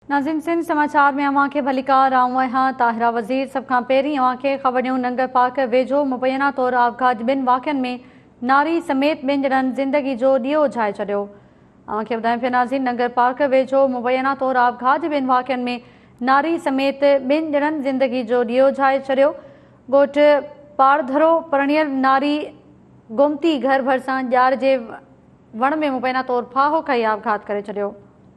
नाज़िम सिंध समाचार में अवां खे भलीकार आऊं आहियां ताहिरा वज़ीर। सभ खां पहिरीं अवां खे ख़बरूं। नंगर पार्क वेझो मुबैना तौरु आबघात ॿिनि वाक़िअनि में नारी समेत ॿिनि ॼणनि ज़िंदगी जो ॾीओ उझाए छॾियो। अवां खे ॿुधायूं पिया नाज़रीन, नंगर पार्क वेझो मुबैना तौरु आबघात ॿिनि वाक़िअनि में नारी समेत ॿिनि ॼणनि ज़िंदगी जो ॾीओ उझाए छॾियो। ॻोठु पाड़धरो परिणियल नारी गोमती घर भरिसां ॼार जे वण में मुबैना तौरु फाहो खाई आबघात करे छॾियो।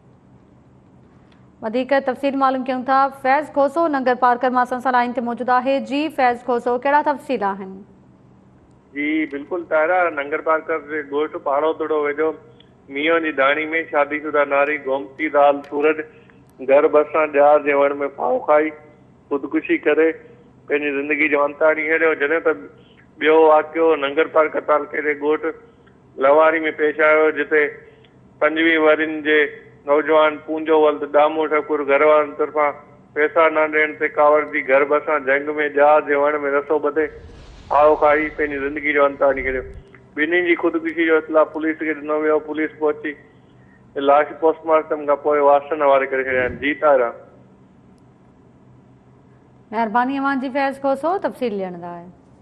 वधीक तफ़सील मालूम कयूं था। फैज़ खोसो नंगर पार्कर मां असां सां लाइन ते मौजूद आहे। जी फैज़ खोसो, कहिड़ा तफ़सील आहिनि? जी बिल्कुल तारा, नंगर पार्कर जे ॻोठ पाड़ोदड़ो वेझो मीओ जी दाणी में शादीशुदा नारी गोमती दाल सूरज घर भरिसां ॼार जे वण में फाहो खाई ख़ुदकुशी करे पंहिंजी ज़िंदगी जो अंत आणी छॾियो। जॾहिं त ॿियो वाक़ियो नंगर पार्कर तालुके जे ॻोठ लवारी में पेश आयो, जिते 25 वरनि जे नौजवान पूंजो वल्द दामू ठाकुर घर वारनि तरफ़ां पैसा न ॾियण ते कावड़ जी घर भरिसां जंग में ॼार जे वण में रसो ॿधे फाहो खाई पंहिंजी ज़िंदगी जो अंत आणी छॾियो। ॿिन्हिनि जी ख़ुदकुशी जो इतला पुलिस खे ॾिनो वियो। पुलिस पहुची लाश पोस्टमार्टम खां पोइ वासन हवाले करे छॾिया आहिनि। जी तारा, महिरबानी अवां जी फैज़ खोसो तफ़सील ॾियण लाइ।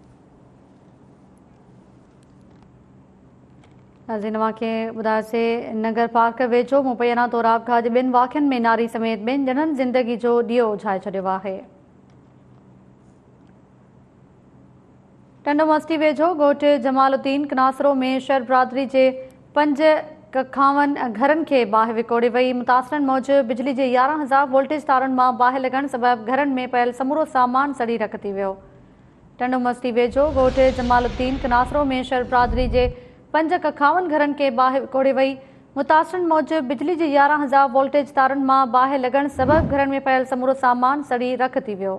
नाज़रीन, अवां खे ॿुधायोसीं नगर पार्क वेझो मुबैना तौरु आबघात ॿिनि वाक़िअनि में नारी समेत ॿिनि ॼणनि ज़िंदगी जो ॾीओ उझाए छॾियो आहे। टंडोमस्ती वेझो ॻोठु जमालुद्दीन कनासरो में शर बिरादरी जे 5 कखावनि घरनि खे बाहि विकोड़े वई। मुतासिरनि मूजिबि बिजली जे 11,000 वोल्टेज तारुनि मां बाहि लॻण सबबि घरनि में पयल समूरो सामान सड़ी रख थी वियो। टंडोमस्ती वेझो ॻोठु जमालुद्दीन कनासरो में शर बिरादरी जे 5 कखावनि घरनि खे बाहि विकोड़े वई। मुतासिरनि मूजिबि बिजली जे 11,000 वोल्टेज तारुनि मां बाहि लॻण सबबि घरनि में पयल समूरो सामान सड़ी रख थी वियो।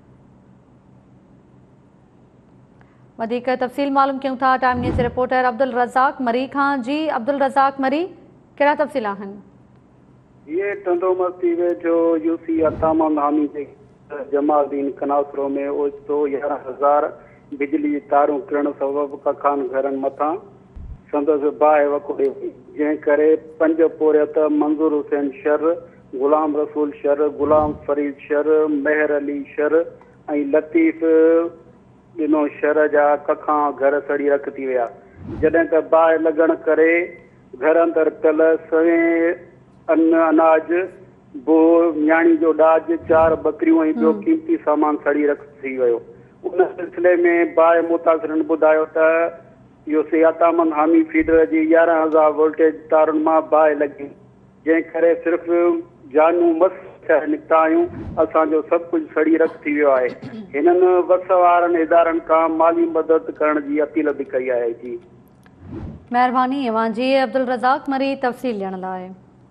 वधीक तफ़सील मालूम कयूं था Time News reporter Abdul Razzaq Mari Khan. जी अब्दुल रज़ाक मरी, कहिड़ा तफ़सील आहिनि? ये टंडोमस्ती वेझो यूसी अतामन हामी जे जमालुद्दीन कनासरो में ओचितो 11,000 बिजली जी तारूं किरण सबबि कखान घरनि मथां संदसि बाहि वकोड़े वई, जंहिं करे 5 पोरियत मंज़ूर हुसैन शर, गुलाम रसूल शर, गुलाम फरीद शर, मेहर अली शर ऐं लतीफ़ ॾिनो शर जा कखां घर सड़ी रख थी विया। जॾहिं त बाहि लॻण करे घर अंदरि पियल सवें अनाज बो न्याणी जो ॾाज 4 बकरियूं ऐं ॿियो क़ीमती सामान सड़ी रख थी वियो। उन सिलसिले में बाहि मुतासिरनि ॿुधायो त इहो सियातामन हामी फीडर जी 11,000 वोल्टेज तारुनि मां बाहि लॻी, जंहिं करे सिर्फ़ु जानू मस निकिता आहियूं। असांजो सभु कुझु सड़ी रख थी वियो आहे। हिननि वस वारनि इदारनि खां माली मदद करण जी अपील बि कई आहे। जी महिरबानी अवां जी अब्दुल रज़ाक मरी तफ़सील ॾियण लाइ।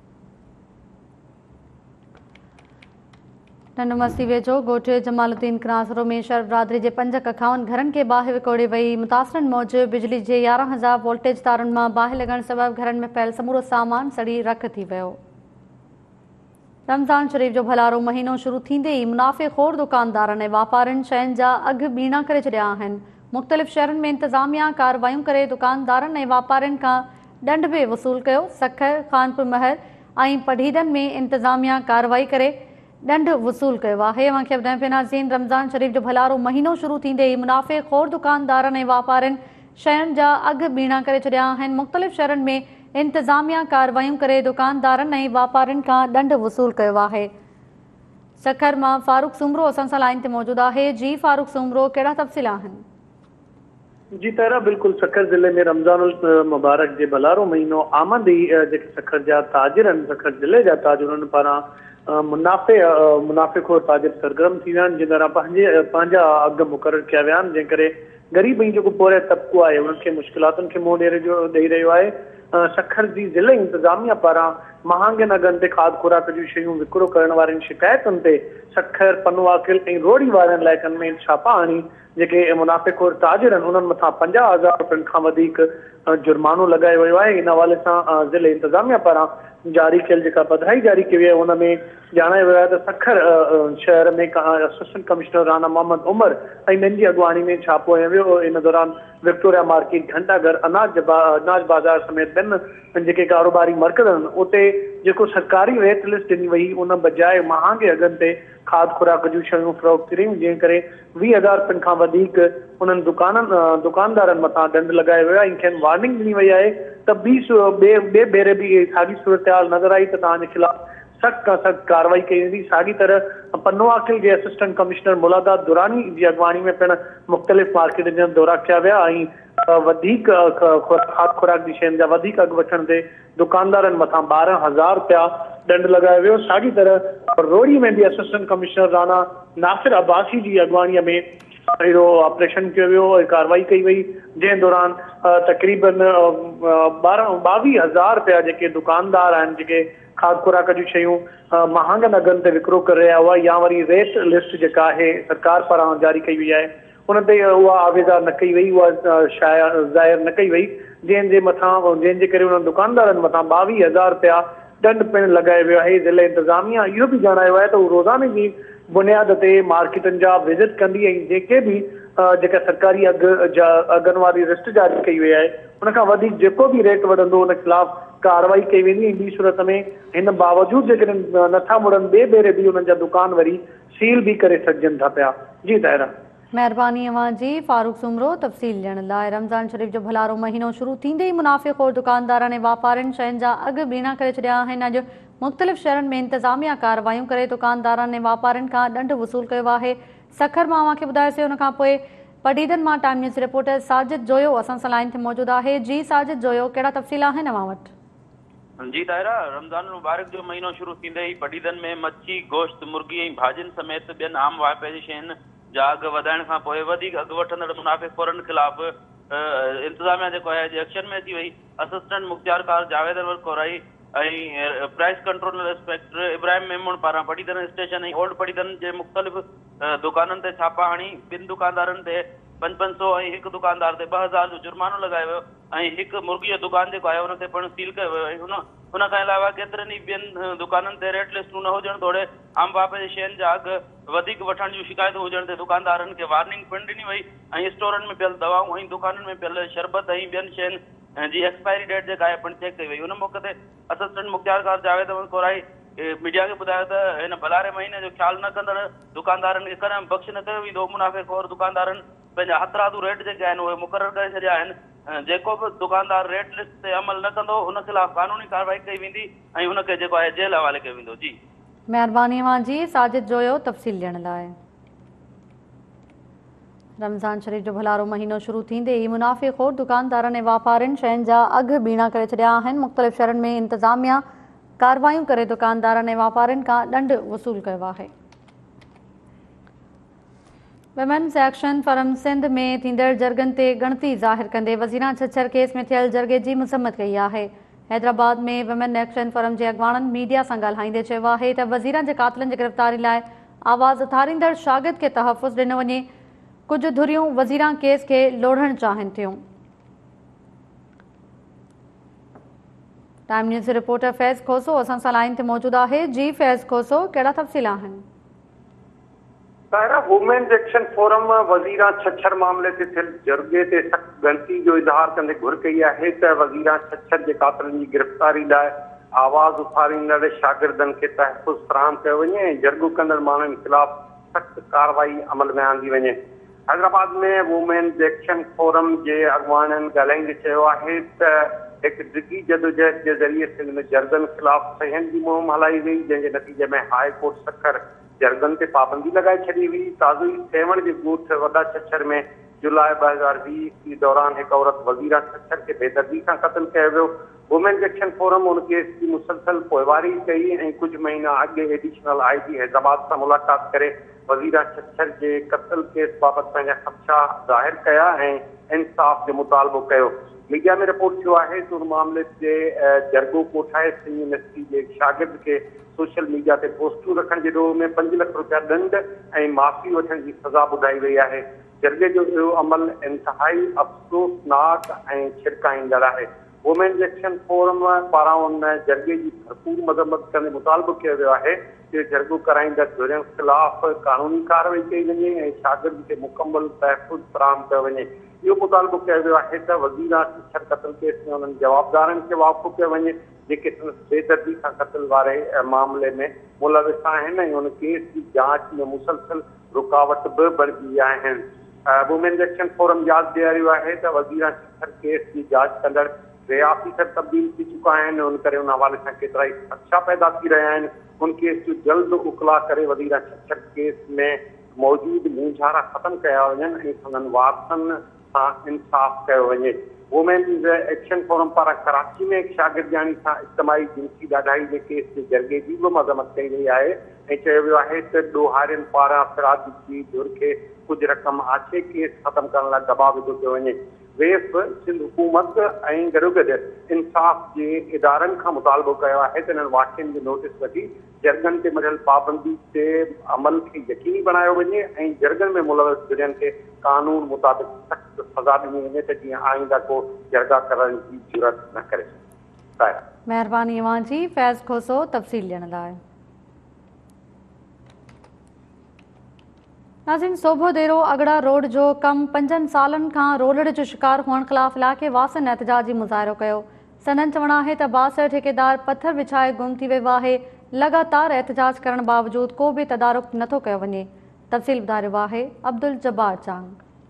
टंडोमस्ती वेझो ॻोठु जमालुद्दीन कनासरो में शर बिरादरी जे 5 कखावनि घरनि खे बाहि विकोड़े वई। मुतासिरनि मूजिबि बिजली जे 11,000 वोल्टेज तारुनि मां बाहि लॻण सबबि घरनि में पयल समूरो सामान सड़ी रख थी वियो। रमज़ान शरीफ़ जो भलारो महीनो शुरू थींदे ई मुनाफ़े खोर दुकानदारनि ऐं वापारियुनि शयुनि जा अघु ॿीणा करे छॾिया आहिनि। मुख़्तलिफ़ शहरनि में इंतिज़ामिया कार्रवायूं करे दुकानदारनि ऐं वापारियुनि खां ॾंड बि वसूल कयो। सखर, खानपुर महर ऐं पढ़ीदनि में इंतिज़ामिया कार्रवाई करे ॾंड वसूल कयो आहे। अव्हां खे ॿुधायूं पिया नाज़रीन, रमज़ान शरीफ़ जो भलारो महीनो शुरू थींदे ई मुनाफ़े खोर दुकानदारनि ऐं वापारियुनि शयुनि जा अघु ॿीणा करे छॾिया आहिनि। मुख़्तलिफ़ शहरनि में इंतिज़ामिया कार्रवायूं करे दुकानदारनि ऐं वापारियुनि खां ॾंड वसूल कयो आहे। सखर मां फारूक सुमरो असां सां लाइन ते मौजूद आहे। जी फारूक सुमरो, कहिड़ा तफ़सील आहिनि? जी तारा, बिल्कुल सखर ज़िले में रमज़ान मुबारक जे भलारो महीनो आमद ई जेके सखर जा ताजिर आहिनि, सखर ज़िले जा ताजिर उन्हनि पारां मुनाफ़े खोर ताजिर सरगर्म थी विया आहिनि, जिन तरह पंहिंजा अघु मुक़ररु कया विया आहिनि, जंहिं करे ग़रीब ऐं जेको पोरिया तबिको आहे उन्हनि खे मुश्किलातुनि खे मुंहुं ॾेई रहियो आहे। सखर जी ज़िले इंतिज़ामिया पारां महांगनि अघनि ते खाद खुराक जूं शयूं विकिरो करण वारनि शिकायतुनि ते सखर, पनवाकिल ऐं रोड़ी वारनि इलाइक़नि में छापा आणी जेके मुनाफ़े खोर ताजिर आहिनि उन्हनि मथां 50,000 रुपयनि खां वधीक जुर्मानो लॻायो वियो आहे। इन हवाले सां ज़िले इंतिज़ामिया पारां जारी कयल जेका पधिराई जारी कई वई आहे हुन में ॼाणायो वियो आहे त सखर शहर में असिस्टेंट कमिश्नर राना मोहम्मद उमर ऐं ॿियनि जी अॻुवाणी में छापो हयो वियो। इन दौरान विक्टोरिया मार्केट, घंटाघर, अनाज बाज़ार समेत ॿियनि जेके कारोबारी मर्कज़ आहिनि उते जेको सरकारी रेट लिस्ट ॾिनी वई उन बजाए महांगे अघनि ते खाद खुराक जूं शयूं फ़रोख़्त करियूं, जंहिं करे 20,000 रुपयनि खां वधीक उन्हनि दुकानदारनि मथां दंड लॻायो वियो आहे। इन खे वार्निंग ॾिनी वई आहे त ॿिए भेरे बि साॻी सूरत हाल नज़र आई त तव्हांजे ख़िलाफ़ सख़्त खां सख़्त कार्रवाई कई वेंदी। साॻी तरह पन्नो आकिल जे असिस्टेंट कमिश्नर मुलादा दुरानी जी अॻवानी में पिणु मुख़्तलिफ़ मार्केटनि जा दौरा कया विया ऐं वधीक खाद खुराक जी शयुनि जा वधीक अघु वठण ते दुकानदारनि मथां 12,000 रुपया दंड लॻायो वियो। साॻी तरह रोड़ी में बि असिस्टेंट कमिश्नर राणा नासिर अब्बासी जी अॻवानीअ में अहिड़ो ऑपरेशन कयो वियो ऐं कार्रवाई कई वई, जंहिं दौरान तक़रीबन 22,000 रुपया जेके दुकानदार आहिनि जेके खाद खुराक जूं शयूं महांगनि अघनि ते विकिरो करे रहिया हुआ या वरी रेट लिस्ट जेका आहे सरकार पारां जारी कई वई आहे उन ते उहा आवेज़ा न कई वई, उहा शाया ज़ाहिर न कई वई, जंहिंजे करे उन्हनि दुकानदारनि मथां 22,000 रुपया दंड पिणु लॻायो वियो आहे। ज़िले इंतिज़ामिया इहो बि ॼाणायो आहे त उहो रोज़ाने जी बुनियाद ते मार्केटनि जा विज़िट कंदी ऐं जेके बि जेका सरकारी अघनि वारी लिस्ट जारी कई वई आहे उन खां वधीक जेको बि रेट वधंदो उन ख़िलाफ़ कार्रवाई कई वेंदी। ॿी सूरत में हिन बावजूदि जेकॾहिं नथा मुड़नि ॿिए भेरे बि उन्हनि जा दुकान वरी सील बि करे सघजनि था पिया। जी ताहिरा, महिरबानी अवां जी। फारूक सुमरो तफ़सील ॾियण लाइ। रमज़ान शरीफ़ जो भलारो महीनो शुरू थींदे ई मुनाफ़िक़ोर दुकानदारनि ऐं वापारियुनि शयुनि जा अघु बीणा करे छॾिया आहिनि। अॼु मुख़्तलिफ़ शहरनि में इंतिज़ामिया कार्रवायूं करे दुकानदारनि ऐं वापारियुनि खां ॾंड वसूल कयो आहे। सखर मां अव्हां खे ॿुधायोसीं, हुन खां पोइ पडीदन मां टाइम न्यूज़ रिपोर्टर साजिद जोयो असां सां लाइन ते मौजूदु आहे। जी साजिद जोयो, कहिड़ा तफ़सील आहिनि अव्हां वटि? जी ताहिरा, रमज़ान मुबारक जो महीनो शुरू थींदे ई पडीदन में मच्छी, गोश्त, मुर्गी ऐं भाॼियुनि समेत ॿियनि आम वाइपे जी शयुनि जा अघु वधाइण खां पोइ वधीक अघु वठंदड़ मुनाफ़िक़ोरनि ख़िलाफ़ इंतिज़ामिया जेको आहे एक्शन में अची वई। असिस्टेंट मुख़्तियारकार जावेद अनवर कोराई ऐं price control inspector Ibrahim Memon पारां पडीदन स्टेशन ऐं ओल्ड पडीदन जे मुख़्तलिफ़ दुकाननि ते छापा हणी ॿिनि दुकानदारनि ते 500 ऐं हिकु दुकानदार ते 2,000 जो जुर्मानो लॻायो वियो ऐं हिकु मुर्गी जो दुकान जेको आहे हुन ते पिणु सील कयो वियो ऐं हुन खां अलावा केतिरनि ई ॿियनि दुकाननि ते रेट लिस्टूं न हुजण तोड़े आम वाइपे जी शयुनि जा अघु वधीक वठण जूं शिकायतूं हुजण ते दुकानदारनि खे वार्निंग पिणु ॾिनी वई ऐं स्टोरनि में पियल दवाऊं ऐं दुकाननि में पियल शरबत ऐं ॿियनि शयुनि जी एक्सपायरी डेट जेका आहे पिणु चेक कई वई। हुन मौक़े ते असिस्टेंट मुख़्तियारकार जावेद अहमद कोराई मीडिया खे ॿुधायो त हिन भलारे महीने जो ख़्यालु न कंदड़ दुकानदारनि खे कॾहिं बख़्श न कयो वेंदो। मुनाफ़िक़ोर दुकानदारनि पंहिंजा हथरादू रेट जेके आहिनि उहे मुक़ररु करे छॾिया आहिनि। जेको बि दुकानदार रेट लिस्ट ते अमल न कंदो उन ख़िलाफ़ कानूनी कार्रवाई कई वेंदी ऐं हुनखे जेको आहे जेल हवाले कयो वेंदो। जी महिरबानी अवां जी साजिद जोयो तफ़सील ॾियण लाइ। रमज़ान शरीफ़ जो भलारो महीनो शुरू थींदे ई मुनाफ़िक़ोर दुकानदारनि ऐं वापारियुनि शयुनि जा अघु बीणा करे छॾिया आहिनि। मुख़्तलिफ़ शहरनि में इंतिज़ामिया कार्रवायूं करे दुकानदारनि ऐं वापारियुनि खां ॾंड वसूल कयो आहे। विमेन्स एक्शन फरम सिंध में थींदड़ जरगनि ते गणती ज़ाहिर कंदे वज़ीरा छछर केस में थियल जरगे जी मज़म्मत कई आहे। हैदराबाद में विमेन एक्शन फरम जे अॻवाननि मीडिया सां ॻाल्हाईंदे चयो आहे त वज़ीरा जे क़ातिलनि जी गिरफ़्तारी लाइ आवाज़ उथारींदड़ शागिर्द खे तहफ़ुज़ ॾिनो वञे। कुझु धुरियूं वज़ीरा केस खे लोढ़णु चाहिनि थियूं। Time News reporter Faiz Khoso असां सां लाइन ते मौजूदु आहे। जी फैज़ खोसो, कहिड़ा तफ़सील आहिनि? Tahira, women's action forum Wazira Chhachhar मामले ते थियल जरगे ते सख़्त गणती जो इज़हार कंदे घुर कई आहे त वज़ीरा छछर जे क़ातिलनि जी गिरफ़्तारी लाइ आवाज़ उथारींदड़ शागिर्दनि खे तहफ़ुज़ फ़राहम कयो वञे ऐं जरगो कंदड़ माण्हुनि ख़िलाफ़ सख़्त कार्रवाई अमल में आंदी वञे। हैदराबाद में वुमेन्स एक्शन फोरम जे अॻवाननि ॻाल्हाईंदे चयो आहे त हिकु डिघी जदोजहद जे ज़रिए हिन जरगनि ख़िलाफ़ सहियन जी मुहिम हलाई वई, जंहिंजे नतीजे में हाई कोर्ट सखर जरगनि ते पाबंदी लॻाए छॾी हुई। ताज़ो ई सेवण जे ॻोठ वॾा छछर में जुलाई 2020 ईस्वी दौरान हिकु औरत वज़ीरा छछर खे बेदर्दी सां क़त्ल कयो वियो। वुमेन्स एक्शन फोरम उन केस जी मुसलसल पोइवारी कई ऐं कुझु महीना अॻु एडिशनल IG हैदराबाद सां मुलाक़ात करे वज़ीरा छछर जे क़त्ल केस बाबति पंहिंजा ख़दशा ज़ाहिर कया ऐं इंसाफ़ जो मुतालबो कयो। मीडिया में रिपोर्ट थियो आहे त उन मामले ते जरगो कोठाए सिंध यूनिवर्सिटी जे शागिर्द खे सोशल मीडिया ते पोस्टूं रखण जे ॾोह में 5 लख रुपया ॾंड ऐं माफ़ी वठण जी सज़ा ॿुधाई वई आहे। जरगे जो इहो अमल इंतिहाई अफ़सोसनाक ऐं छिड़काईंदड़ आहे। वुमेन्स एक्शन फोरम पारां उन जरगे जी भरपूर मज़म्मत कंदे मुतालबो कयो वियो आहे कि जरगो कराईंदड़ धुरियुनि ख़िलाफ़ कानूनी कार्रवाई कई वञे ऐं शागिर्द खे मुकमल तहफ़ुज़ फ़राहम कयो वञे। इहो मुतालबो कयो वियो आहे त वज़ीरा छछर क़त्ल केस में उन्हनि जवाबदारनि खे वाक़ुफ़ कयो वञे। जेके बेदर्दी सां क़त्ल वारे मामले में मुलविस आहिनि ऐं उन केस जी जांच में मुसलसल रुकावट बि बणिजी आहिनि। वुमेन्स एक्शन फोरम यादि ॾियारियो आहे त वज़ीर शिखर केस जी जांच कंदड़ टे ऑफिसर तब्दील थी चुका आहिनि। उन करे उन हवाले सां केतिरा ई ख़दशा पैदा थी रहिया आहिनि। उन केस जो जल्द उकला करे वज़ीर शिखर केस में मौजूद मुंझारा ख़तमु कया वञनि ऐं संदनि वारसनि सां इंसाफ़ कयो वञे। वुमेन्स एक्शन फोरम पारां कराची में शागिर्दियाणी सां इज्तिमाही जिंसी ॾाढाई जे केस जे जरिए जी बि मज़म्मत कई वई आहे ऐं चयो वियो आहे त ॾोहारियुनि पारां फिराद जी धुर खे कुझु रक़म आछे केस ख़तमु करण लाइ दबाव विधो पियो वञे। वेफ सिंध हुकूमत ऐं गॾोगॾु इंसाफ़ जे इदारनि खां मुतालबो कयो आहे त इन्हनि वाक़िअनि जो नोटिस वठी जरगनि ते मढ़ियल पाबंदी ते अमल खे यकीनी बणायो वञे ऐं जरगनि में मुलविस जुड़ियनि खे कानून मुताबिक़ सख़्त सज़ा ॾिनी वञे त जीअं आईंदा को जरगा करण जी ज़रूरत न करे सघे। महिरबानी अवां जी। फैज़ खोसो तफ़सील ॾियण लाइ। नाज़रीन, सोभो देरो अगड़ा रोड जो कम 5 सालनि खां रोलड़ जो शिकार हुअण ख़िलाफ़ इलाइक़े वासियुनि एहतजाजी मुज़ाहिरो कयो। संदन चवणु आहे त बासर ठेकेदार पत्थर विछाए गुम थी वियो आहे। लगातार एहतजाज करण बावजूद को भी तदारुक नथो कयो वञे। तफ़सील ॿुधायो आहे अब्दुल जब्बार चांग।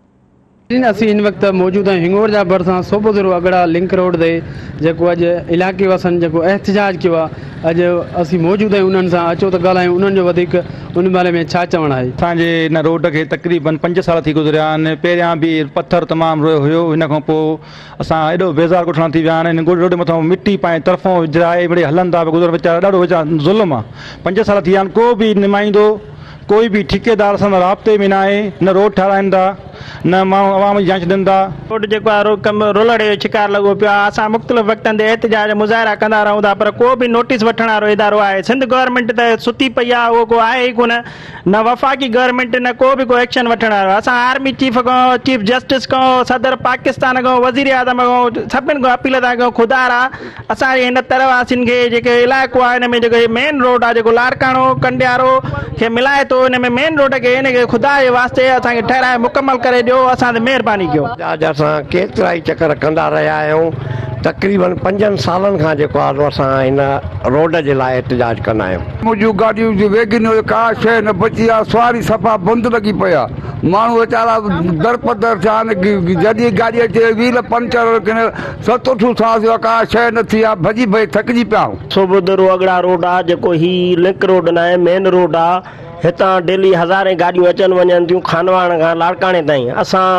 असीं इन वक़्तु मौजूद आहियूं हिंगोर जा भरिसां सोपोदरो अगड़ा लिंक रोड ते जेको अॼु इलाइक़े वासियुनि जेको एहतजाज कयो आहे, अॼु असीं मौजूद आहियूं उन्हनि सां। अचो त ॻाल्हायूं उन्हनि जो वधीक उन बारे में छा चवणु आहे। असांजे हिन रोड खे तक़रीबन 5 साल थी गुज़रिया आहिनि। पहिरियां बि पथर तमामु हुयो, हिन खां पोइ असां एॾो बेज़ार कोठणा थी विया आहिनि। रोड मथां मिटी पाए तरफ़ों विझराए वरी हलनि था गुज़र वीचारा, ॾाढो वीचारा ज़ुल्म आहे। 5 साल थी विया आहिनि, को बि नुमाइंदो कोई भी ठेकेदार सां राब्ते में न आहे। न रोड ठाराइनि था, न माण्हू आवाम जी जांच ॾियनि था। रोड जेको आहे कम रोलड़ जो शिकार लॻो पियो आहे। असां मुख़्तलिफ़ वक़्तनि ते एहतजाज मुज़ाहिरा कंदा रहूं था, पर को बि नोटिस वठण वारो इदारो आहे। सिंध गवर्नमेंट त सुती पई आहे, उहो को आहे ई कोन। न वफ़ाक़ी गवर्नमेंट न को बि को एक्शन वठण वारो। असां आर्मी चीफ खां, चीफ जस्टिस खां, सदर पाकिस्तान खां, वज़ीर आज़म खां सभिनि खां अपील था कयूं, ख़ुदा रा असांजे हिन तरवासियुनि खे जेके इलाइक़ो आहे हिन में जेको मेन रोड आहे जेको लाड़काणो कंडियारो खे मिलाए थो, हिन में मेन रोड खे हिन खे ख़ुदा जे वास्ते असांखे ठहिराए मुकमल करे ॾियो। असां ते महिरबानी कयो। असां केतिरा ई चकर कंदा रहिया आहियूं। तक़रीबन 5 सालनि खां जेको आहे असां हिन रोड जे लाइ एहतजाज कंदा आहियूं। मुंहिंजूं गाॾियूं जी वेगिन का शइ न बची आहे, सवारी सफ़ा बंदि लॻी पई आहे। माण्हू वीचारा दरपदर थिया आहिनि। जॾहिं गाॾी अचे व्हील पंचर सतोठू सां का शइ न थी आहे, भॼी भॼी थकिजी पिया आहियूं। सोबोदरो अगड़ा रोड आहे जेको ही लिंक रोड न आहे, मेन रोड आहे। हितां डेली हज़ारे गाॾियूं अचनि वञनि थियूं खानवाण खां लाड़काणे ताईं।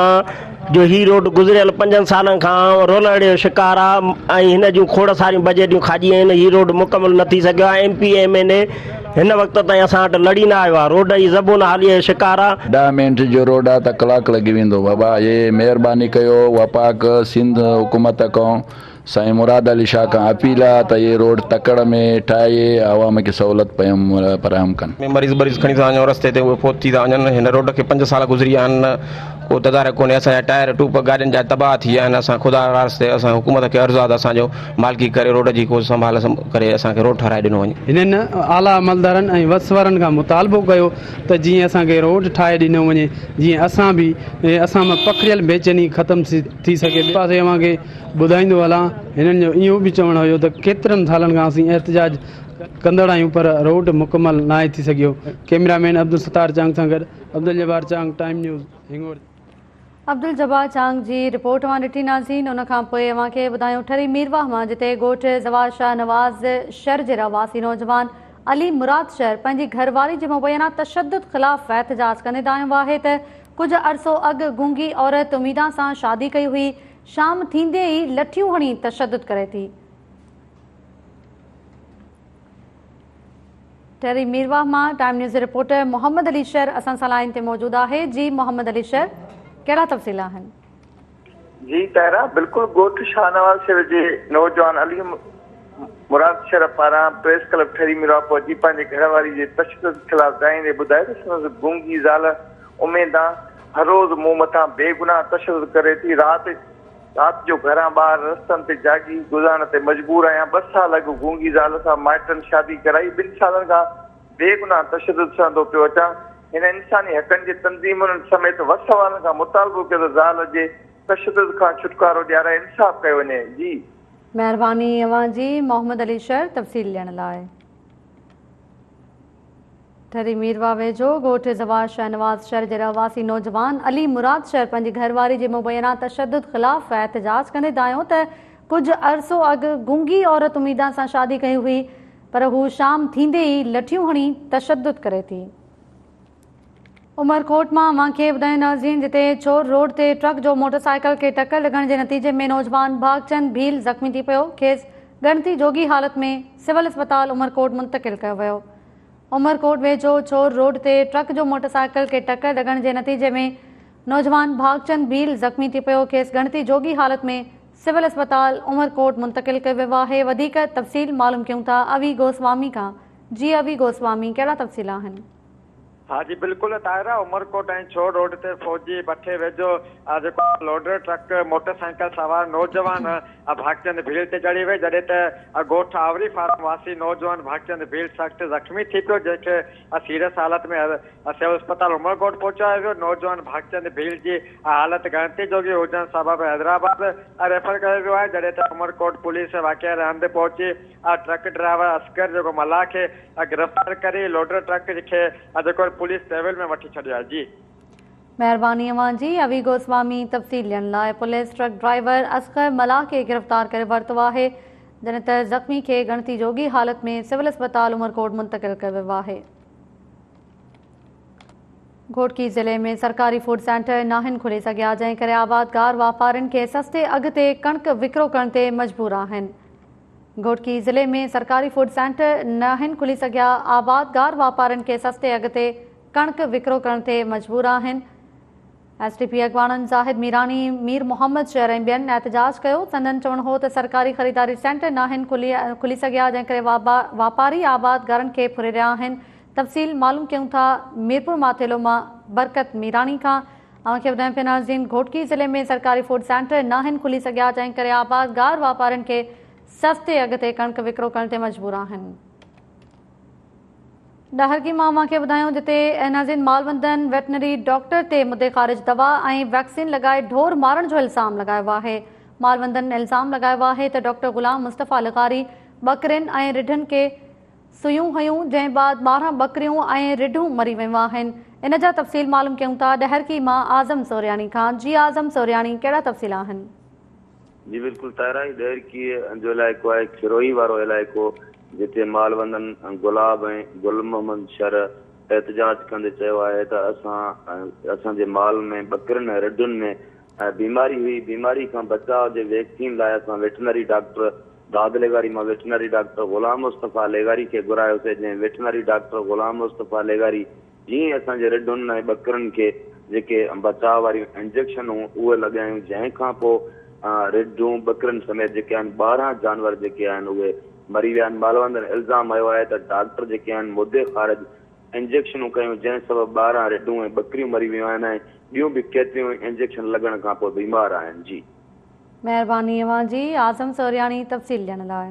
असां जो ही रोड गुज़रियल 5 सालनि खां रोलड़ जो शिकार आहे ऐं हिन जूं खोड़ सारियूं बजटियूं खाॼी आहिनि। ही रोड मुकमल न थी सघियो आहे। MP MNA हिन वक़्त ताईं असां वटि लड़ी न आयो आहे। रोड जी ज़बून हाली जो शिकार आहे। 10 मिंट जो रोड आहे त कलाक लॻी वेंदो। बाबा ये महिरबानी कयो वफ़ाक़ सिंध हुकूमत खां, साईं मुराद अली शाह खां अपील आहे त ये रोड तकड़ में ठाहे आवाम खे सहूलियत फराहम कनि। मरीज़ खणी था वञूं रस्ते ते, उहे फोत थी था वञनि। हिन रोड खे 5 साल गुज़री विया आहिनि, को तदारक कोन्हे। असांजा टायर टूप गाॾियुनि जा तबाह थी विया आहिनि। असां ख़ुदा वास्ते असां हुकूमत खे अर्ज़ु आहे त असांजो मालिकी करे रोड जी को संभाल करे असांखे रोड ठाराए ॾिनो वञे। हिननि आला अमलदारनि ऐं वसवारनि खां मुतालबो कयो त जीअं असांखे रोड ठाहे ॾिनो वञे, जीअं असां मां पखिड़ियल बेचैनी ख़तमु थी सघे। पासे अव्हांखे ॿुधाईंदो हलां, हिननि जो इहो बि चवणु हुयो त केतिरनि सालनि खां असीं एहतजाज कंदड़ आहियूं पर रोड मुकमल न आहे थी सघियो। कैमरामैन अब्दुल सत्तार चांग सां गॾु अब्दुल जब्बार चांग, टाइम न्यूज़ हिंगोर। अब्दुल जब्बार चांग जी रिपोर्ट मां ॾिठी नाज़रीन। उन खां पोइ अव्हांखे ॿुधायूं ठरी मीरवाह मां, जिते ॻोठ जवाद शाह नवाज़ शहर जे रवासी नौजवान अली मुराद शहर पंहिंजी घरवारी जे मुबैना तशद्दुद ख़िलाफ़ एहतजाज कंदे ॿुधायो आहे त कुझु अरसो अॻु गूंगी औरत उमीदा सां शादी कई हुई, शाम थींदे ई लठियूं हणी तशद्दुद करे थी। टेरी मीरवाह मां Time News reporter Muhammad Ali Shar असां सां लाइन ते मौजूद आहे। जी मोहम्मद अली शहर, कहिड़ा तफ़सील आहिनि? जी ताहिरा, बिल्कुलु ॻोठ शाहनवाज़ शहर जे नौजवान अली मुराद शहर पारां प्रेस क्लब ठरी मीरवाह पहुची पंहिंजे घरवारी जे तशद्दुद ख़िलाफ़ ॻाईंदे ॿुधायो त संदसि गूंगी ज़ाल उमेदा हर रोज़ मूं मथां बेगुनाह तशद्दुद करे थी। राति जो घरां ॿार रस्तनि ते जागी गुज़ारण ते मजबूर आहियां। 2 साल अॻु गूंगी ज़ाल सां माइटनि शादी कराई। 2 सालनि खां बेगुनाह तशद्दुद सां थो पियो अचां। हिन इंसानी हक़नि जे तंज़ीमुनि समेत वसवालनि खां मुतालबो कयो त ज़ाल जे तशद्दुद खां छुटकारो ॾियाराए इंसाफ़ कयो वञे। जी महिरबानी अवां जी। मोहम्मद अली शहर तफ़सील ॾियण लाइ। ठरी मीरवा वेझो ॻोठ ज़वार शहनवाज़ शहर जे रहवासी नौजवान अली मुराद शहर पंहिंजी घरवारी जे मुबैना तशद्दुद ख़िलाफ़ एहतजाज कंदे ॿुधायो त कुझु अरसो अॻु गुंगी औरत उमीदा सां शादी कई हुई, पर हू शाम थींदे ई लठियूं हणी तशद्दुद करे थी। उमरकोट मां अवां खे ॿुधाईं नाज़रीन, जिते चोर रोड ते ट्रक जो मोटरसाइकिल खे टक्कर लॻण जे नतीजे में नौजवान भागचंद भील ज़ख़्मी थी पियो। खेसि ॻणती जोगी हालत में सिविल अस्पताल उमरकोट मुंतक़िल कयो वियो। उमरकोट वेझो चोर रोड ते ट्रक जो मोटरसाइकिल खे टक्कर लॻण जे नतीजे में नौजवान भागचंद भील ज़ख़्मी थी पियो। खेसि ॻणती जोगी हालत में सिविल अस्पताल उमरकोट मुंतक़िल कयो वियो आहे। वधीक तफ़सील मालूम कयूं था अवी गोस्वामी खां। जी अवी गोस्वामी, कहिड़ा तफ़सील आहिनि? हाँ जी बिल्कुलु ताहिरा, उमरकोट ऐं चोर रोड ते फौजी भट्ठे वेझो जेको लोडर ट्रक मोटरसाइकिल सवार नौजवान भागचंद भील ते चढ़ी वई, जॾहिं त ॻोठ आवरी फार्म वासी नौजवान भागचंद भील सख़्त ज़ख़्मी थी पियो, जंहिंखे सीरियस हालत में सिविल अस्पताल उमरकोट पहुचायो वियो। नौजवान भागचंद भील जी हालत ॻणती जोगी हुजण सबबि हैदराबाद रेफर कयो वियो आहे, जॾहिं त उमरकोट पुलिस वाक़िए ते हंधि पहुची ट्रक ड्राइवर असगर जेको मल्हा खे गिरफ़्तार करे लोडर ट्रक खे जेको पुलिस सिविल में वठी छॾिया। जी महिरबानी अवां जी। अवी गोस्वामी तफ़सील ॾियण लाइ। Police truck driver Asghar Malah खे गिरफ़्तार करे वरितो आहे, जॾहिं त ज़ख़्मी खे ॻणती जोगी हालत में सिविल अस्पताल उमरकोट मुंतक़िल कयो वियो आहे। घोटकी ज़िले में सरकारी फूड सेंटर नाहिनि खुली सघिया, जंहिं करे आबादगार वापारियुनि खे सस्ते अघ ते कणिक विकिरो करण ते मजबूर आहिनि। घोटकी ज़िले में सरकारी फूड सेंटर नाहिनि खुली सघिया, आबादगार वापारियुनि खे सस्ते अघ ते कणिक विकिरो करण ते मजबूर आहिनि। SDP अॻवाननि ज़ाहिद मीरानी मीर मोहम्मद शहर ऐं ॿियनि एहतजाज कयो। संदनि चवणु हो त सरकारी ख़रीदारी सेंटर नाहिनि खुली सघिया, जंहिं करे वापारी आबादगारनि खे फुरे रहिया आहिनि। तफ़सील मालूम कयूं था मीरपुर माथेलो मां बरकत मीरानी खां। अव्हांखे ॿुधायां पिया नाज़रीन, घोटकी ज़िले में सरकारी फूड सेंटर नाहिनि खुली सघिया, जंहिं करे आबादगार वापारियुनि खे सस्ते अघ ते कणिक विकिरो करण ते मजबूर आहिनि। ॾहरकी मां अव्हांखे ॿुधायूं, जिते नाज़रीन मालवंदन वेटनरी डॉक्टर ते मुदे ख़ारिज दवा ऐं वैक्सीन लॻाए ढोर मारण जो इल्ज़ाम लॻायो आहे। मालवंदन इल्ज़ाम लॻायो आहे त डॉक्टर ग़ुलाम मुस्तफ़ा लगारी ॿकरियुनि ऐं रिढनि खे सुयूं हुयूं, जंहिं बाद 12 ॿकरियूं ऐं रिढूं मरी वियूं आहिनि। इन जा तफ़सील मालूम कयूं था ॾहरकी मां आज़म सोरियानी खां। जी आज़म सोरियानी, कहिड़ा तफ़सील आहिनि? जी बिल्कुलु ताहिरा, ॾहरकी जो इलाइक़ो आहे खिरोई वारो इलाइक़ो, जिते मालवंदन गुलाब ऐं गुल मोहम्मद शर एहतजाज कंदे चयो आहे त असांजे माल में ॿकरियुनि ऐं रिढुनि में बीमारी हुई। बीमारी खां बचाव जे वैक्सीन लाइ असां वेटनरी डॉक्टर दाद लेगारी मां वेटनरी डॉक्टर ग़ुलाम मुस्तफ़ा लेगारी खे घुरायोसीं, जंहिं वेटनरी डॉक्टर ग़ुलाम मुस्तफ़ा लेगारी जीअं असांजे रिढुनि ऐं ॿकरियुनि खे जेके बचाव वारियूं इंजेक्शनूं उहे लॻायूं, जंहिं खां पोइ रिढूं ॿकरियुनि समेत जेके आहिनि 12 जानवर जेके आहिनि उहे मरी विया आहिनि। मालवंदन इल्ज़ाम आयो आहे त डॉक्टर जेके आहिनि मुदे ख़ारिज इंजेक्शनूं कयूं, जंहिं सबबि 12 रिढूं ऐं ॿकरियूं मरी वियूं आहिनि ऐं ॿियूं बि केतिरियूं इंजेक्शन लॻण खां पोइ बीमार आहिनि। जी महिरबानी अवां जी। आज़म सोरियानी तफ़सील ॾियण लाइ।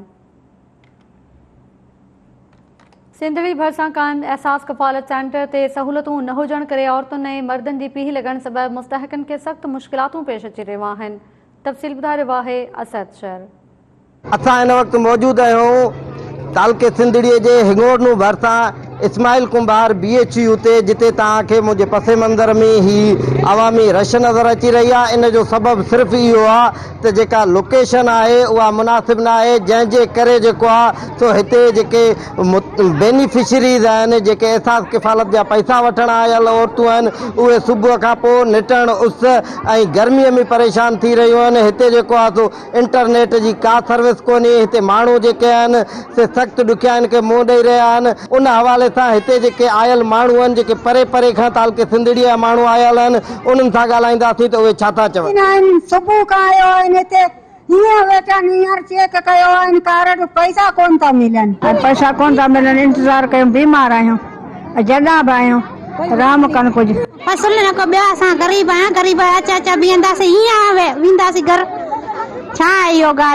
सिंधड़ी भरिसां कान एहसास कफ़ालत सेंटर ते सहूलतूं न हुजण करे औरतुनि ऐं मर्दनि जी पीढ़ी लॻण सबबि मुस्तहक़नि खे सख़्त मुश्किलातूं पेश अची रहियूं आहिनि। तफ़सील ॿुधाए रहियो आहे असद शहर। असां हिन वक़्तु मौजूदु आहियूं तालके सिंधड़ीअ जे हिंगोरनू भरिसां इस्माइल कुंभार BHU ते, जिते तव्हांखे मुंहिंजे पसे मंज़र में ही अवामी रश नज़र अची रही आहे। इन जो सबबु सिर्फ़ु इहो आहे त जेका लोकेशन आहे उहा मुनासिब न आहे, जंहिंजे करे जेको आहे सो हिते जेके बेनिफिशरीज़ आहिनि, जेके एहसास किफ़ालत जा पैसा वठण आयल औरतूं आहिनि, उहे सुबुह खां पोइ निटण उस ऐं गर्मीअ में परेशान थी रहियूं आहिनि। हिते जेको आहे सो इंटरनेट जी का सर्विस कोन्हे। हिते माण्हू जेके आहिनि से सख़्तु ॾुखियाईनि खे मुंहुं ॾेई रहिया आहिनि। उन हवाले सां हिते जेके आयल माण्हू आहिनि, जेके परे परे खां तालके सिंधड़ीअ जा माण्हू आयल आहिनि, उन्हनि सां ॻाल्हाईंदासीं त उहे छा था चवनि। सुबुह खां आयो आहिनि हिते, हीअं वेठा हींअर चेक कयो आहिनि कार्ड, पैसा कोन था मिलनि। पैसा कोन था मिलनि, इंतज़ारु कयूं, बीमार आहियूं, जॾहिं बि आहियूं राम कनि कुझु फसल न को ॿिया। असां ग़रीब आहियूं, ग़रीब अचा बीहंदासीं, हीअं वेंदासीं घर। छा आहे इहो ॻाल्हि?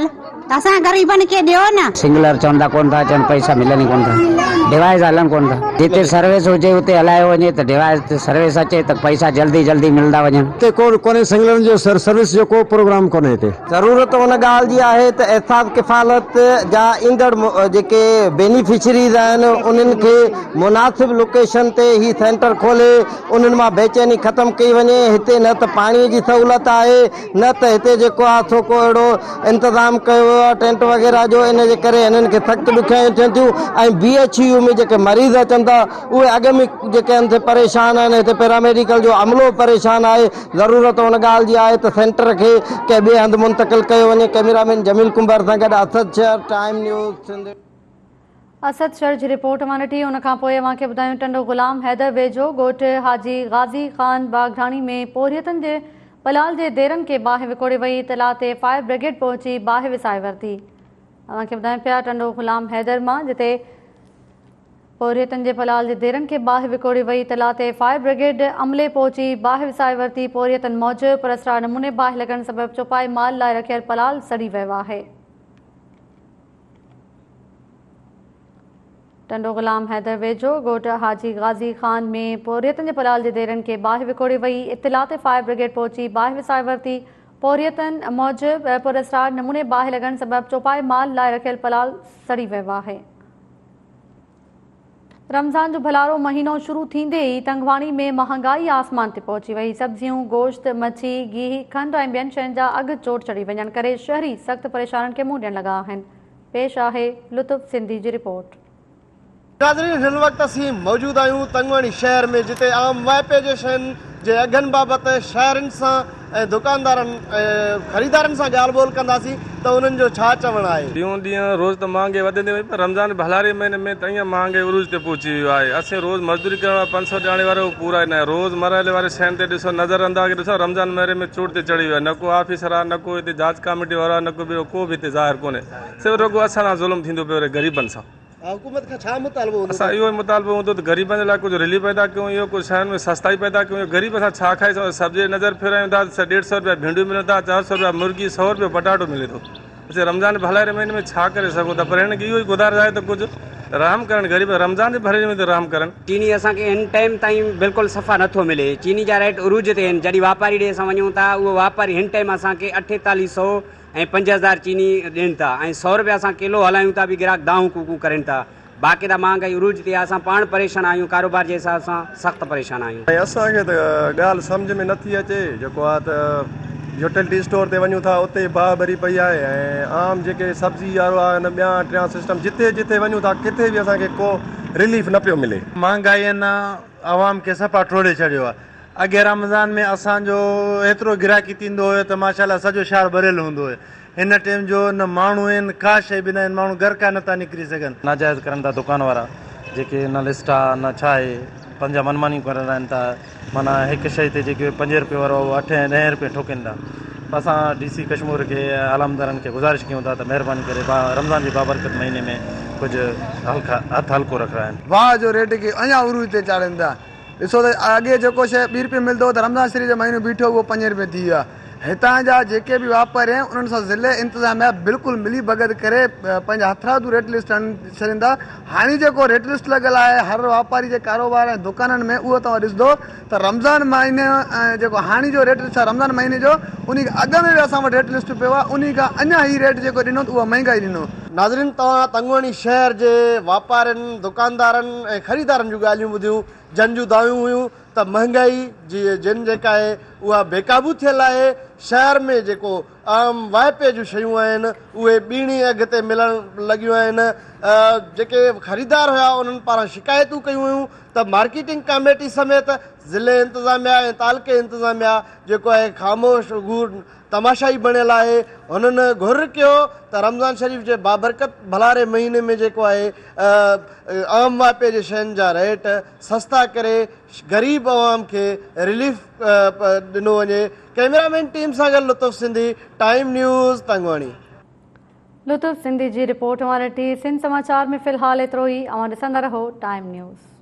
असां ग़रीबनि खे ॾियो न। सिंगलर चवंदा कोन था, चवनि पैसा मिलनि कोन था, डिवाइस हलनि कोन था। जिते सर्विस हुजे उते हलायो वञे त डिवाइस ते सर्विस अचे त पैसा जल्दी जल्दी मिलंदा वञनि। हिते कोन्हे सिंगलरनि जो सर्विस जो को प्रोग्राम कोन्हे हिते। ज़रूरत उन ॻाल्हि जी आहे त एहसास किफ़ालत जा ईंदड़ जेके बेनिफिशरीज़ आहिनि उन्हनि खे मुनासिब लोकेशन ते ही सेंटर खोले उन्हनि मां बेचैनी ख़तमु कई वञे। हिते न त पाणीअ जी सहूलियत आहे, न त हिते जेको आहे सो को अहिड़ो इंतज़ाम कयो आहे टेंट वग़ैरह जो। इन जे करे हिननि खे सख़्तु ॾुखियायूं थियनि थियूं ऐं BHU में जेके मरीज़ अचनि था उहे अॻ में जेके आहिनि परेशान आहिनि। हिते पैरामेडिकल जो अमलो परेशान आहे। ज़रूरत उन ॻाल्हि जी आहे त सेंटर खे कंहिं ॿिए हंधि मुंतक़िल कयो वञे। कैमरामैन जमील कुंबर सां गॾु असद शहर, टाइम न्यूज़ सिंध। असद शहर जी रिपोर्ट मां ॾिठी। उन खां पोइ अव्हांखे ॿुधायूं टंडो ग़ुलाम हैदर वेझो ॻोठ हाजी गाज़ी ख़ान बागढ़ाणी में पोरियतनि जे पलाल जे देरनि खे बाहि विकोड़े वई। इतला ते फायर ब्रिगेड पहुची बाहि विसाए वरिती। अव्हांखे ॿुधायूं पिया टंडो ग़ुलाम हैदर मां, जिते पोरियतनि जे पलाल जे देरनि खे बाहि विकोड़े वई। इतला ते फायर ब्रिगेड अमले पहुची बाहि विसाए वरिती। पोरियतनि मौजूदु पर असरार नमूने बाहि लॻण सबबि चौपाई माल लाइ रखियल पलाल सड़ी वियो आहे। टंडो ग़ुलाम हैदर वेझो ॻोठ हाजी गाज़ी ख़ान में पोरियतनि जे पलाल जे देरनि खे बाहि विकोड़े वई। इतला ते फायर ब्रिगेड पहुची बाहि विसाए वरिती। पोरियतनि मौजूदु पर असरार नमूने बाहि लॻण सबबि चौपाई माल लाइ रखियल पलाल सड़ी वियो आहे। रमज़ान जो भलारो महीनो शुरू थींदे ई तंगवाणी में महांगाई आसमान ते पहुची वई। सब्जियूं, गोश्त, मच्छी, गिह, खंड ऐं ॿियनि शयुनि जा अघ चोट चढ़ी वञण करे शहरी सख़्तु परेशानियुनि खे मुंहुं ॾियण लॻा आहिनि। पेश आहे लुत्फ़ सिंधी जी रिपोर्ट। नाज़रीन, हिन वक़्तु असीं मौजूदु आहियूं तंगवाणी शहर में, जिते आम वाइपे जे शयुनि जे अघनि बाबति शहरनि सां ऐं दुकानदारनि ख़रीदारनि सां ॻाल्हि ॿोल कंदासीं त उन्हनि जो छा चवणु आहे। ॾींहों ॾींहुं रोज़ त महांगाई वधंदी वई, पर रमज़ान भलारे महीने में त ईअं महांगाई उरूज ते पहुची वियो आहे। असीं रोज़ मज़दूरी करण वारा 500 ॾियाणे वारो पूरा न आहे। रोज़ मरहले वारे शयुनि ते ॾिसो, नज़र अंदाज़ ॾिसो, रमज़ान महीने में चोट ते चढ़ी वियो आहे। न को ऑफिसर आहे, न को हिते जांच कमेटी वारो आहे, न को ॿियो को बि हिते ज़ाहिर कोन्हे। सिर्फ़ु रुॻो असां सां ज़ुल्म थींदो पियो ग़रीबनि सां। हुकूमत खां छा मुतालबो हूंदो? असां इहो मुतालबो हूंदो त ग़रीबनि जे लाइ कुझु रिलीफ पैदा कयूं, इहो कुझु शयुनि में सस्ताई पैदा कयूं। ग़रीब असां छा खाई सघूं? सब्जी नज़र फेरायूं था, 150 रुपया भिंडियूं मिलनि था, 400 रुपया मुर्गी, 100 रुपया पटाटो मिले थो। असीं रमज़ान भलारे महीने में छा करे सघूं था? पर हिन खे इहो ई गुज़ारिश आहे त कुझु रहम करनि, ग़रीब रमज़ान जे भरे में त रहम करनि। चीनी असांखे हिन टाइम ताईं बिल्कुलु सफ़ा नथो मिले। चीनी जा रेट उरूज ते आहिनि। जॾहिं वापारी ॾे असां वञूं था, उहो वापारी हिन टाइम असांखे 4800 ऐं 5000 चीनी ॾियनि था ऐं 100 रुपया असां किलो हलायूं था, बि ग्राहक दाऊं कूकू करनि था। बाक़ी त महांगाई उरूज ते आहे। असां पाण परेशान आहियूं, कारोबार जे हिसाब सां सख़्तु परेशान आहियूं। असांखे त ॻाल्हि सम्झ में नथी अचे। जेको आहे त यूटिलिटी स्टोर ते वञूं था, उते बराबरी पई आहे ऐं आम जेके सब्जी वारो आहे न ॿिया टिया सिस्टम जिते जिते वञूं था, किथे बि असांखे को रिलीफ न पियो मिले। महांगाई न आवाम खे सफ़ा टोड़े छॾियो आहे। अॻे रमज़ान में असांजो एतिरो गिराकी थींदो हुयो त माशाल्लाह सॼो शहर भरियल हूंदो हुयो। हिन टाइम जो न माण्हू आहिनि, का शइ बि न आहिनि, माण्हू घर खां नथा निकिरी सघनि। नाजाइज़ करनि था दुकान वारा, जेके न लिस्ट आहे न छा आहे, पंहिंजा मनमानियूं कराइनि था। माना हिकु शइ ते जेके 5 रुपये वारो 8 ऐं 10 रुपये ठोकनि था। असां DC कश्मीर खे आलमदारनि खे गुज़ारिश कयूं था त महिरबानी करे रमज़ान जे बाबरकत महीने में कुझु हथु हल्को रखाइनि। वाह जो रेट खे अञा उरूज ते चाढ़नि था। ॾिसो त अॻे जेको शइ 2 रुपये मिलंदो हो त रमज़ान शरीफ़ जो महीनो बीठो उहो 5 रुपये थी वियो आहे। हितां जा जेके बि वापारी आहिनि उन्हनि सां ज़िले इंतिज़ामिया बिल्कुलु मिली भगत करे पंहिंजा हथरादू रेट लिस्ट छॾीनि था। हाणे जेको रेट लिस्ट लॻियल आहे हर वापारी जे कारोबार ऐं दुकाननि में, उहो तव्हां ॾिसंदो त रमज़ान महीने जेको हाणे जो रेट लिस्ट आहे रमज़ान महीने जो, उन अॻ में बि असां वटि रेट लिस्ट पियो आहे। उन खां अञा ही रेट जेको ॾिनो त उहा महांगाई ॾिनो। नाज़रीन, तव्हां तंगवाणी शहर जे वापारियुनि, दुकानदारनि ऐं ख़रीदारनि जूं ॻाल्हियूं ॿुधियूं, जन जूं दावियूं हुयूं त महांगाई जी जिन जेका आहे उहा बेकाबू थियल आहे। शहर में जेको आम वाइपे जूं शयूं आहिनि उहे ॿीणी अघ ते मिलणु लॻियूं आहिनि। जेके ख़रीदार हुआ उन्हनि पारां शिकायतूं कयूं हुयूं त मार्केटिंग कमेटी समेत ज़िले इंतिज़ामिया ऐं तालुके इंतिज़ामिया जेको आहे ख़ामोश घूर तमाशाई बणियल आहे। हुननि घुर कयो त रमज़ान शरीफ़ जे बाबरकत भलारे महीने में जेको आहे आम वाइपे जे शयुनि जा रेट सस्ता करे ग़रीब आवाम खे रिलीफ ॾिनो वञे। कैमरामैन टीम सां गॾु लुत्फ़ सिंधी, टाइम न्यूज़ तंगवाणी। लुत्फ़ सिंधी जी रिपोर्ट वारी सिंध समाचार में फ़िलहाल एतिरो ई। ॾिसंदा रहो टाइम न्यूज़।